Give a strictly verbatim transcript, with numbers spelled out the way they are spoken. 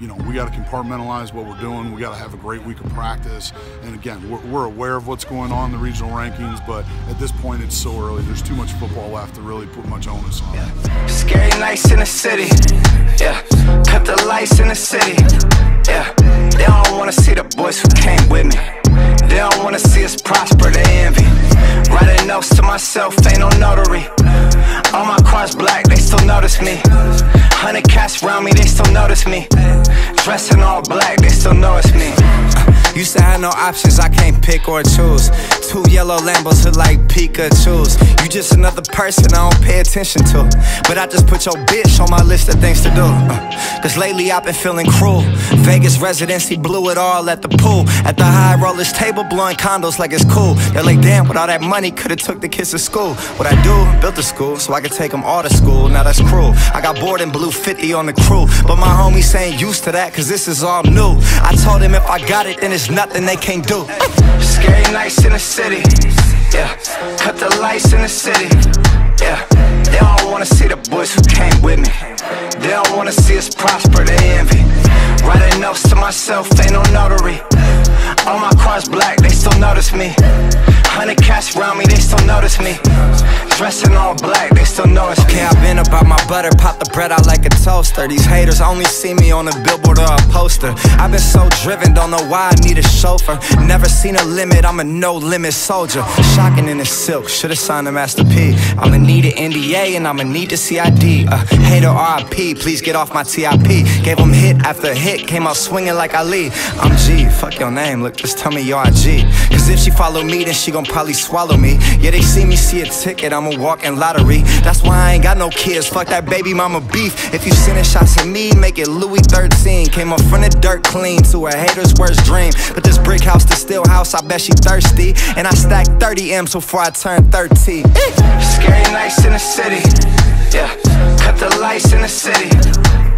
you know, we got to compartmentalize what we're doing. We got to have a great week of practice. And again, we're, we're aware of what's going on in the regional rankings, but at this point it's so early. There's too much football left to really put much onus on. Yeah. Scary nights in the city. Yeah. Cut the lights in the city. Yeah. They don't wanna see the boys who came with me. They don't wanna see us prosper, they envy. Writing notes to myself, ain't no notary. All my cars black, they still notice me. Hundred cats around me, they still notice me. Dressing all black, they still notice me. Used to have no options, I can't pick or choose. Two yellow Lambos look like Pikachus. You just another person I don't pay attention to. But I just put your bitch on my list of things to do. uh, Cause lately I've been feeling cruel. Vegas residency, blew it all at the pool. At the high rollers table, blowing condos like it's cool. They're like, damn, with all that money, could've took the kids to school. What I do, built a school so I could take them all to school. Now that's cruel. I got bored and blew fifty on the crew. But my homies ain't used to that, cause this is all new. I told them if I got it, then it's nothing they can't do. Scary nights in the city. Yeah. Cut the lights in the city. Yeah. They don't wanna see the boys who came with me. They don't wanna see us prosper, they envy. Writing notes to myself, ain't no notary. All my cars black, they still notice me. Hundred cats around me, they still notice me. Dressing all black, they still notice me. Okay, I've been about my butter, pop the bread out like a toaster. These haters only see me on a billboard or a poster. I've been so driven, don't know why I need a chauffeur. Never seen a limit, I'm a no-limit soldier. Shocking in the silk, should've signed a Master P. I'ma need an N D A and I'ma need the C I D. uh, Hater R I P, please get off my T I P. Gave them hit after hit, came out swinging like Ali. I'm G, fuck your name, look, just tell me you're I G. Cause if she follow me, then she gon' probably swallow me. Yeah, they see me, see a ticket, I'm a walking lottery. That's why I ain't got no kids, fuck that baby mama beef. If you sending shots at me, make it Louis thirteen. Came up from the dirt clean to a hater's worst dream. But this brick house, the still house, I bet she thirsty. And I stacked thirty M's before I turned thirteen. Scary nights in the city. Yeah. Cut the lights in the city.